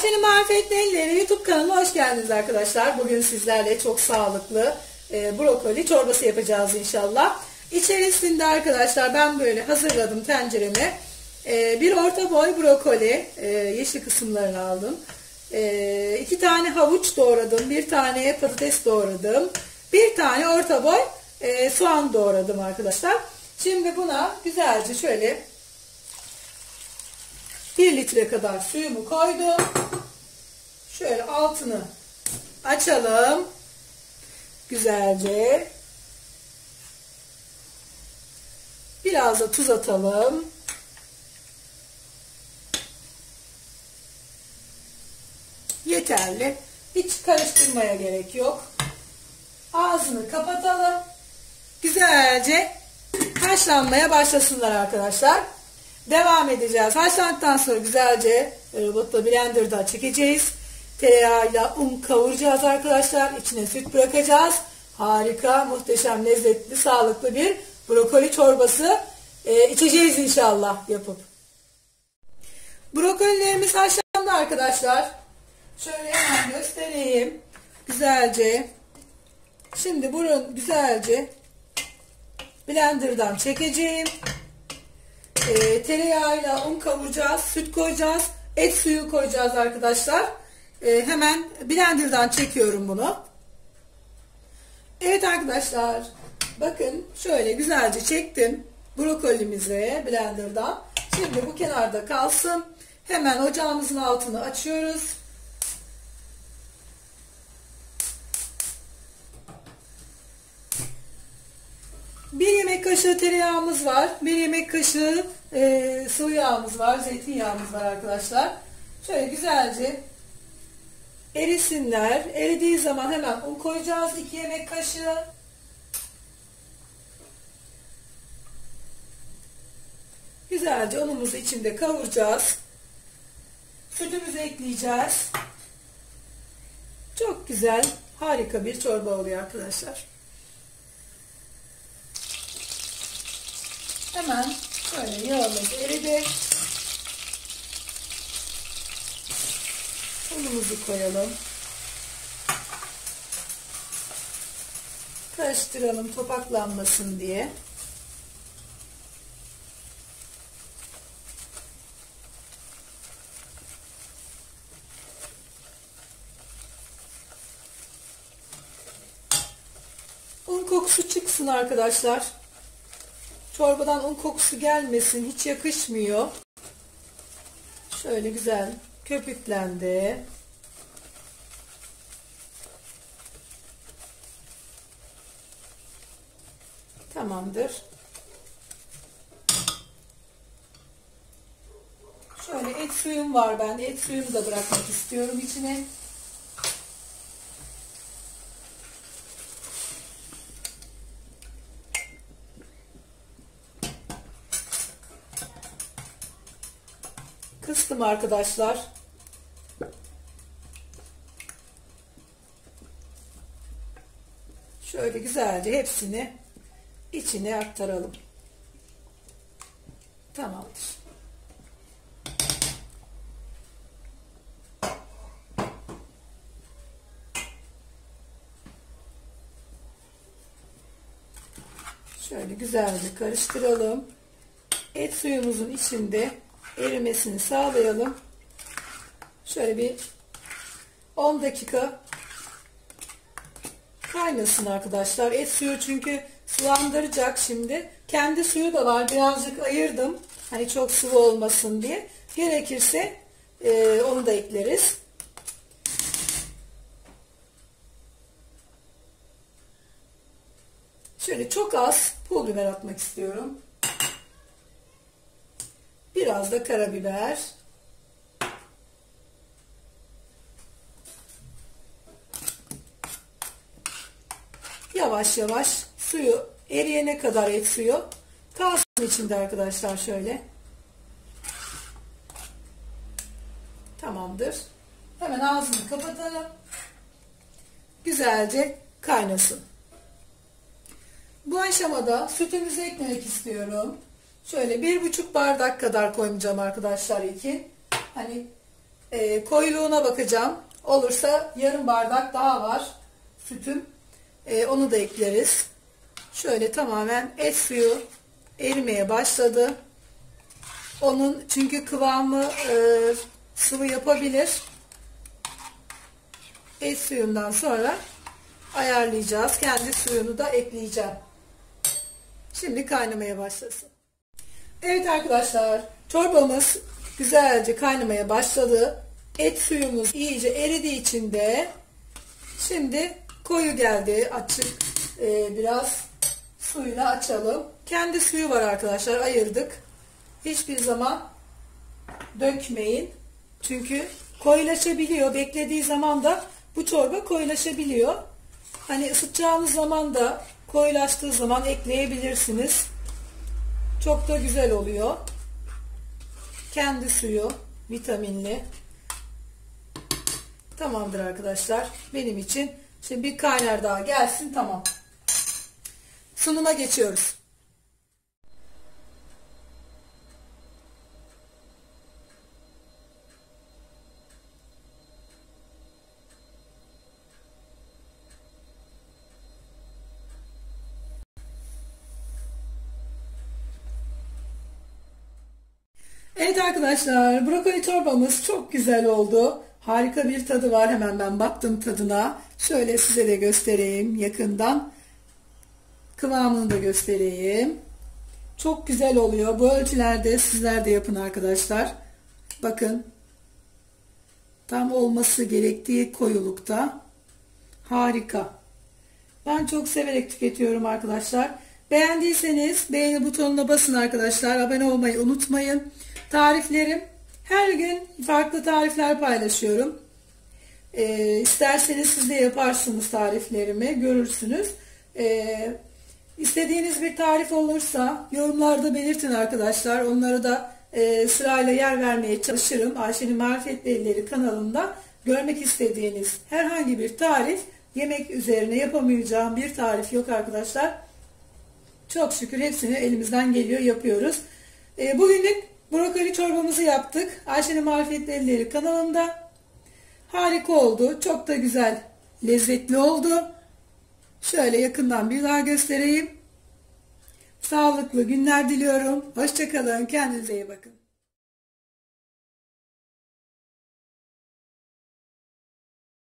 Ayşe'nin Marifetli Elleri YouTube kanalına hoş geldiniz arkadaşlar. Bugün sizlerle çok sağlıklı brokoli çorbası yapacağız inşallah. İçerisinde arkadaşlar ben böyle hazırladım tencereme. Bir orta boy brokoli, yeşil kısımlarını aldım. 2 tane havuç doğradım, 1 tane patates doğradım. 1 tane orta boy soğan doğradım arkadaşlar. Şimdi buna güzelce şöyle 1 litre kadar suyumu koydum. Şöyle altını açalım. Güzelce. Biraz da tuz atalım. Yeterli. Hiç karıştırmaya gerek yok. Ağzını kapatalım. Güzelce haşlanmaya başlasınlar arkadaşlar. Devam edeceğiz. Haşlandıktan sonra güzelce robotla blenderda çekeceğiz. Tereyağıyla un kavuracağız arkadaşlar. İçine süt bırakacağız. Harika, muhteşem, lezzetli, sağlıklı bir brokoli çorbası içeceğiz inşallah yapıp. Brokolilerimiz haşlandı arkadaşlar. Şöyle hemen göstereyim. Güzelce. Şimdi bunu güzelce blenderdan çekeceğim. Tereyağıyla un kavuracağız. Süt koyacağız. Et suyu koyacağız arkadaşlar. Hemen blenderdan çekiyorum bunu. Evet arkadaşlar. Bakın şöyle güzelce çektim brokolimizi blenderdan. Şimdi bu kenarda kalsın. Hemen ocağımızın altını açıyoruz. Bir yemek kaşığı tereyağımız var. 1 yemek kaşığı sıvı yağımız var. Zeytinyağımız var arkadaşlar. Şöyle güzelce erisinler. Eridiği zaman hemen un koyacağız. 2 yemek kaşığı. Güzelce unumuzu içinde kavuracağız. Sütümüzü ekleyeceğiz. Çok güzel, harika bir çorba oluyor arkadaşlar. Hemen şöyle yağımız eridi. Unumuzu koyalım. Karıştıralım topaklanmasın diye. Un kokusu çıksın arkadaşlar. Çorbadan un kokusu gelmesin. Hiç yakışmıyor. Şöyle güzel köpüklendi. Tamamdır. Şöyle et suyum var bende. Et suyumu da bırakmak istiyorum içine. Kıstım arkadaşlar. Şöyle güzelce hepsini içine aktaralım. Tamamdır. Şöyle güzelce karıştıralım. Et suyumuzun içinde erimesini sağlayalım. Şöyle bir 10 dakika kaynasın arkadaşlar. Et suyu çünkü sulandıracak şimdi. Kendi suyu da var. Birazcık ayırdım. Hani çok sıvı olmasın diye. Gerekirse onu da ekleriz. Şöyle çok az pul biber atmak istiyorum. Biraz da karabiber. Yavaş yavaş suyu eriyene kadar et suyu kalsın içinde arkadaşlar şöyle. Tamamdır. Hemen ağzını kapatalım. Güzelce kaynasın. Bu aşamada sütümüzü eklemek istiyorum. Şöyle 1,5 bardak kadar koyacağım arkadaşlar ilkin. Hani Koyuluğuna bakacağım. Olursa yarım bardak daha var sütüm. Onu da ekleriz. Şöyle tamamen et suyu erimeye başladı. Onun çünkü kıvamı sıvı yapabilir. Et suyundan sonra ayarlayacağız. Kendi suyunu da ekleyeceğim. Şimdi kaynamaya başlasın. Evet arkadaşlar, çorbamız güzelce kaynamaya başladı. Et suyumuz iyice eridiği için de şimdi koyu geldi. Açık biraz suyunu açalım. Kendi suyu var arkadaşlar, ayırdık. Hiçbir zaman dökmeyin. Çünkü koyulaşabiliyor. Beklediği zaman da bu çorba koyulaşabiliyor. Hani ısıtacağınız zaman da koyulaştığı zaman ekleyebilirsiniz. Çok da güzel oluyor. Kendi suyu vitaminli. Tamamdır arkadaşlar. Benim için şimdi bir kaynar daha gelsin, tamam. Sunuma geçiyoruz. Evet arkadaşlar, brokoli çorbamız çok güzel oldu. Harika bir tadı var. Hemen ben baktım tadına. Şöyle size de göstereyim yakından. Kıvamını da göstereyim. Çok güzel oluyor. Bu ölçülerde sizler de yapın arkadaşlar. Bakın. Tam olması gerektiği koyulukta. Harika. Ben çok severek tüketiyorum arkadaşlar. Beğendiyseniz beğeni butonuna basın arkadaşlar. Abone olmayı unutmayın. Tariflerim. Her gün farklı tarifler paylaşıyorum. İsterseniz siz de yaparsınız tariflerimi. Görürsünüz. İstediğiniz bir tarif olursa yorumlarda belirtin arkadaşlar. Onları da sırayla yer vermeye çalışırım. Ayşe'nin Marifetli Elleri kanalında görmek istediğiniz herhangi bir tarif, yemek üzerine yapamayacağım bir tarif yok arkadaşlar. Çok şükür hepsini elimizden geliyor, yapıyoruz. Bugünlük brokoli çorbamızı yaptık. Ayşe'nin Marifetli Elleri kanalında. Harika oldu. Çok da güzel, lezzetli oldu. Şöyle yakından bir daha göstereyim. Sağlıklı günler diliyorum. Hoşça kalın. Kendinize iyi bakın.